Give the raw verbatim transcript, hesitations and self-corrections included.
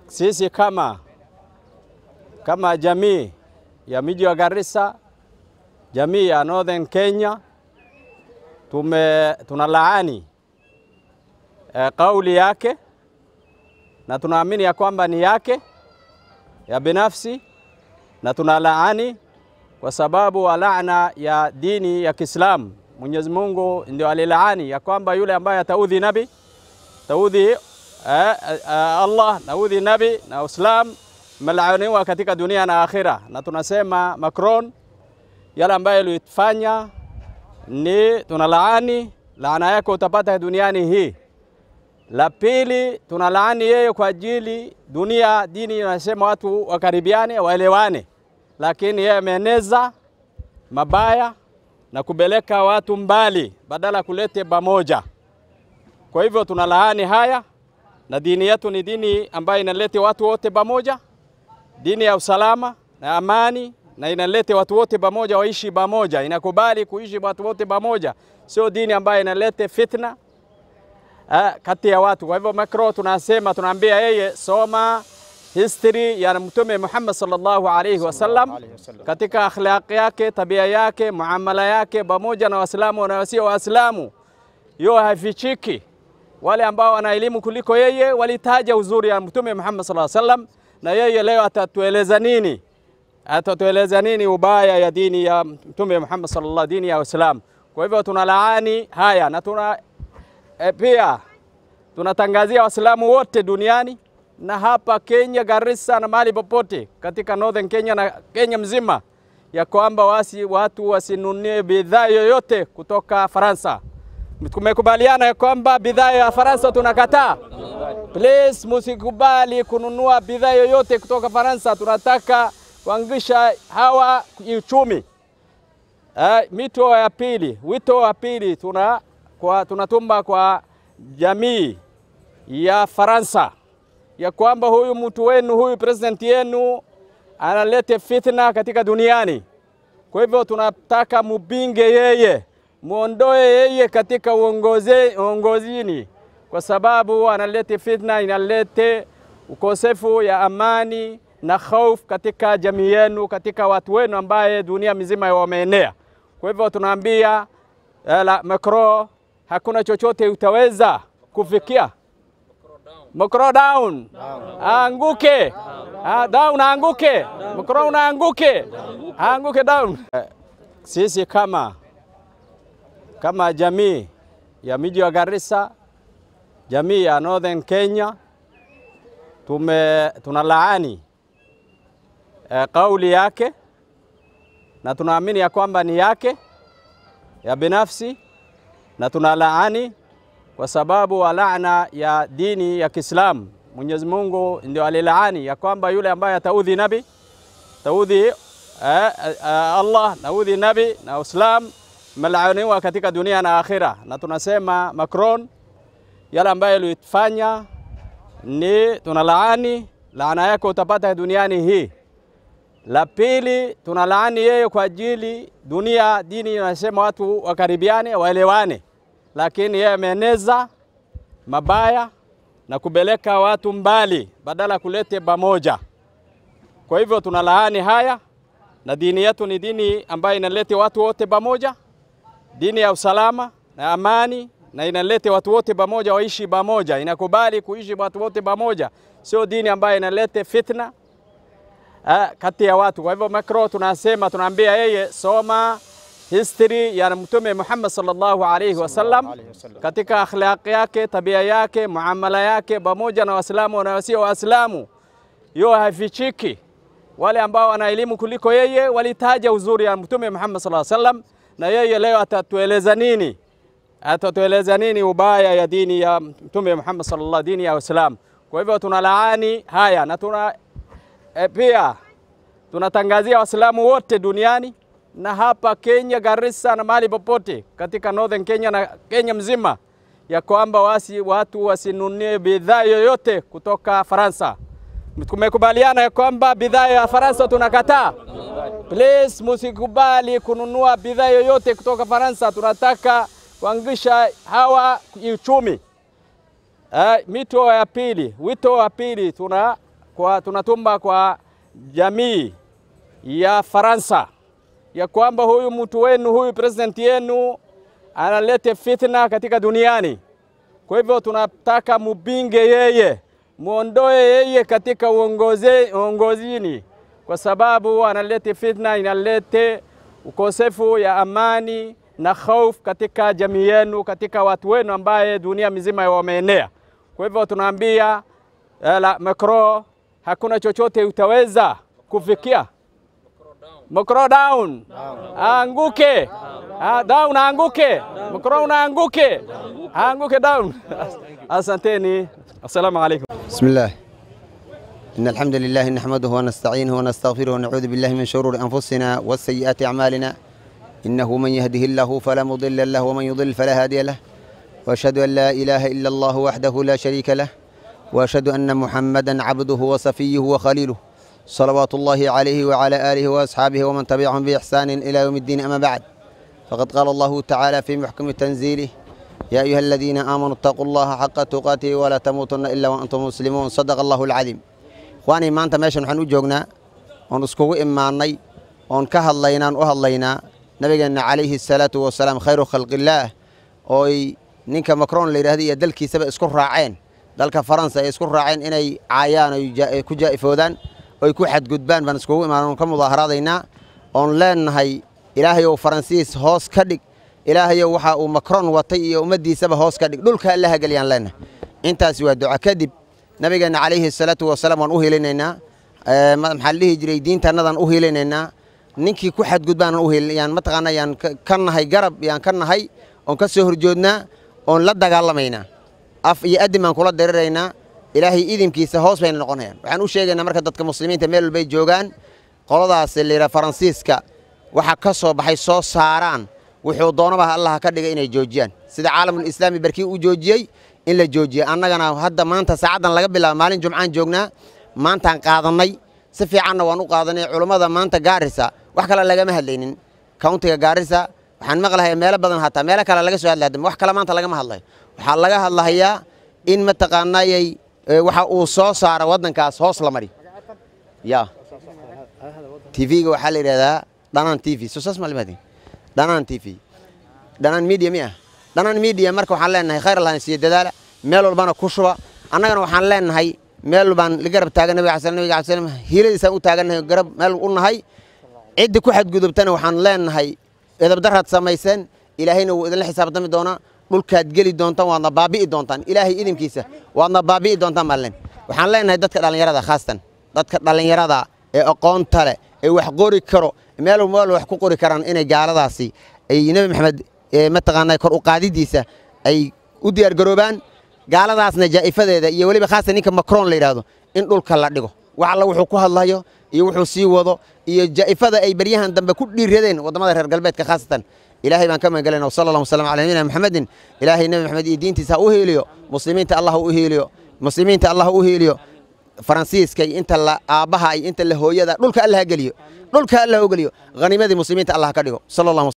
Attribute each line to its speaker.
Speaker 1: Sisi kama kama jamii ya miji wa Garissa, jamii ya Northern Kenya, tume tunalaani e, kauli yake, na tunaamini ya kwamba ni yake ya binafsi, na tunalaani kwa sababu wa laana ya dini ya Kiislamu. Mwenyezi Mungu ndio alilaani ya kwamba yule ambaye ataudhi nabi, taudhi eh, eh, Allah, naudhi nabi na Uislamu, malaaniwa katika dunia na akhira. Na tunasema Macron yale ambaye alifanya ni tunalaani, laana yake utapata duniani hii. La pili, tunalaani yeye kwa ajili dunia, dini inasema watu wakaribiane, waelewane, lakini yeye ameneza mabaya na kubeleka watu mbali badala kulete pamoja. Kwa hivyo tunalaani haya, na dini yetu ni dini ambayo inaleta watu wote pamoja, dini ya usalama na amani, na inaleta watu wote pamoja waishi pamoja, inakubali kuishi watu wote pamoja, sio dini ambayo inaleta fitna eh, kati ya watu. Kwa hivyo Macron tunasema, tunaambia yeye soma history ya Mtume Muhammad sallallahu alayhi wasallam katika akhlaq yake, tabia yake, muamala yake pamoja na Waislamu na wasio Waislamu. Yo hafichiki. Wale ambao wana elimu kuliko yeye walitaja uzuri ya Mtume Muhammad sallallahu alayhi wasallam, na yeye leo atatueleza nini? Atatueleza nini ubaya ya dini ya Mtume Muhammad sallallahu alayhi, dini ya Uislamu. Kwa hivyo tunalaani haya, na tuna e, pia tunatangazia Waislamu wote duniani na hapa Kenya, Garissa na mahali popote katika Northern Kenya na Kenya mzima, ya kwamba wasi watu wasinunie bidhaa yoyote kutoka Faransa. Tumekubaliana ya kwamba bidhaa ya Faransa tunakataa. Please musikubali kununua bidhaa yoyote kutoka Faransa. Tunataka kuangisha hawa uchumi. Eh, mito ya pili, wito wa pili tuna kwa tunatumba kwa jamii ya Faransa ya kwamba huyu mtu wenu, huyu president yenu analete fitna katika duniani. Kwa hivyo tunataka mupinge yeye, muondoe yeye katika uongozi uongozini, kwa sababu analete fitna, inalete ukosefu ya amani na hofu katika jamii yenu, katika watu wenu ambaye dunia mzima wameenea. Kwa hivyo tunaambia la Macron, hakuna chochote utaweza kufikia. Macron down, anguke, down, down anguke, Macron anguke, anguke down. Sisi kama kama jamii ya miji wa Garissa, jamii ya Northern Kenya, tume tunalaani e, kauli yake, na tunaamini ya kwamba ni yake ya binafsi, na tunalaani kwa sababu wa laana ya dini ya Kiislamu. Mwenyezi Mungu ndio alilaani ya kwamba yule ambaye ataudhi nabi, taudhi eh, eh, Allah, naudhi nabi na Uislamu, malaaniwa katika dunia na akhira. Na tunasema Macron yale ambaye alifanya ni tunalaani, laana yake utapata duniani hii. La pili, tunalaani yeye kwa ajili dunia, dini inasema watu wakaribiane, waelewane, lakini yeye ameneza mabaya na kubeleka watu mbali badala kulete pamoja. Kwa hivyo tunalaani haya, na dini yetu ni dini ambayo inaleta watu wote pamoja, dini ya usalama na amani, na inaleta watu wote pamoja waishi pamoja, inakubali kuishi watu wote pamoja, sio dini ambayo inaleta fitna eh, kati ya watu. Kwa hivyo Macron tunasema, tunaambia yeye soma history ya Mtume Muhammad sallallahu alayhi wasallam katika akhlaq yake, tabia yake, muamala yake pamoja na Waislamu na wasio Waislamu. Yo hafichiki. Wale ambao wana elimu kuliko yeye walitaja uzuri ya Mtume Muhammad sallallahu alayhi wasallam, na yeye leo atatueleza nini? Atatueleza nini ubaya ya dini ya Mtume Muhammad sallallahu alayhi, dini ya Uislamu. Kwa hivyo tunalaani haya, na tuna e, pia tunatangazia Waislamu wote duniani na hapa Kenya, Garissa na mahali popote katika Northern Kenya na Kenya mzima, ya kwamba wasi watu wasinunie bidhaa yoyote kutoka Faransa. Tumekubaliana ya kwamba bidhaa ya Faransa tunakataa. Please musikubali kununua bidhaa yoyote kutoka Faransa. Tunataka kuangisha hawa uchumi. Eh, mito ya pili, wito wa pili tuna kwa tunatumba kwa jamii ya Faransa ya kwamba huyu mtu wenu, huyu president yenu analete fitna katika duniani. Kwa hivyo tunataka mubinge yeye, muondoe yeye katika uongozi uongozini, kwa sababu analete fitna, inalete ukosefu ya amani na hofu katika jamii yenu, katika watu wenu ambaye dunia mzima wameenea. Kwa hivyo tunaambia la Macron, hakuna chochote utaweza kufikia. Macron down, anguke, down, anguke, Macron anguke, anguke down. Asanteni, assalamu alaikum.
Speaker 2: Bismillah. إن الحمد لله نحمده ونستعينه ونستغفره ونعوذ بالله من شرور أنفسنا والسيئات أعمالنا إنه من يهده الله فلا مضل له ومن يضل فلا هادي له وأشهد أن لا إله إلا الله وحده لا شريك له وأشهد أن محمدا عبده وصفيه وخليله صلوات الله عليه وعلى آله وأصحابه ومن تبعهم بإحسان إلى يوم الدين. أما بعد، فقد قال الله تعالى في محكم تنزيله: يا أيها الذين آمنوا اتقوا الله حق تقاته ولا تموتن إلا وأنتم مسلمون. صدق الله العظيم. وأنا ما أنت ماشي نحن وجوجنا ونسكوا إماني ونكهلينا وهلينا نبينا عليه الصلاة والسلام خير خلق الله. أي نينك مكرون اللي هذه دلكي سبق اسكر راعين دلك فرنسا اسكر راعين إني عيان كجاء فودان ويكون حد جدبان بنسكوا إمانون كمظاهراتنا أونلاين هاي إلهي وفرنسيس هوس كدك إلهي وحا ومكرون وطي ومدي سبق هوس كدك دول كالله قليان لنا أنت سوى الدعاء كذب نبينا عليه الصلاة والسلام ونوهي لنا محله جري دين تنادن أوهي لنا نينكي كو حد جدبان أوهي يعني متقنا يعني كنا هاي جرب يعني كنا هاي ونكسر جودنا ونلدق الله مينا أف يقدم من كل درينا إلهي إذن كيس هوس بين القناة وحنو شيء إن مركز دتك مسلمين تميل البيت جوجان قلاداس اللي فرانسيسكا وحكسوا بحي صوص ساران وحوضنا بها الله كده إنه جوجيان سيد عالم الإسلامي بركي وجوجي إلا جوجي أنا جنا هذا ما أنت ساعدنا لقبل مالين جمعان جوجنا ما أنت قاضني سفي عنا ونو قاضني علماء ما أنت جارسة وحكلا لقى مهلين كونتي جارسة وحن مغلها ميل بدن حتى ميل كلا لقى سؤال لازم وحكلا ما أنت لقى مهلين وحال لقى الله هي إن متقنا ي waxa uu soo saara wadankaas hoos la mari ya TV ga waxa la yiraahdaa Danaan TV soo saas malmadi Danaan TV Danaan Media miya Danaan Media marka waxaan leenahay khayr Allah si dadaala meel walbana ku shuba annagana waxaan leenahay meel walban la garab taagan nabiga sallallahu alayhi wasallam hiiladiisa u taaganahay garab meel u nahay cid ku xad gudubtana waxaan leenahay edab darrad samaysan ilaahayna uu idin xisaabtami doona dhulkaad gali doontaan waadna baabi'i doontaan ilaahay idinkiisa waadna baabi'i doontaan maalin waxaan leenahay dadka dhalinyarada khaasatan dadka dhalinyarada ee aqoonta leh ee wax qori karo meel meel wax ku qori karaan inay gaaladaasi ay nabi maxamed ma taqaanay kor u qaadidiisa ay u diyaar garoobaan gaaladaasna jaa'ifadeeda iyo waliba khaasatan ninka Macron la yiraahdo in dhulka la dhigo wax alla wuxuu ku hadlayo iyo wuxuu sii wado iyo jaa'ifada ay baryahan dambe ku dhiiradeen wadamada reer galbeedka khaasatan إلهي بان كمان قالنا وصلى الله وسلم على نبينا محمد إلهي النبي محمد دين تسا أوهيليو مسلمين تا الله أوهيليو مسلمين تا الله أوهيليو فرانسيس كي أنت لا أباها أنت اللي هو يدا دول كالله قاليو دول كالله قاليو غنيمة المسلمين تا الله كديو صلى الله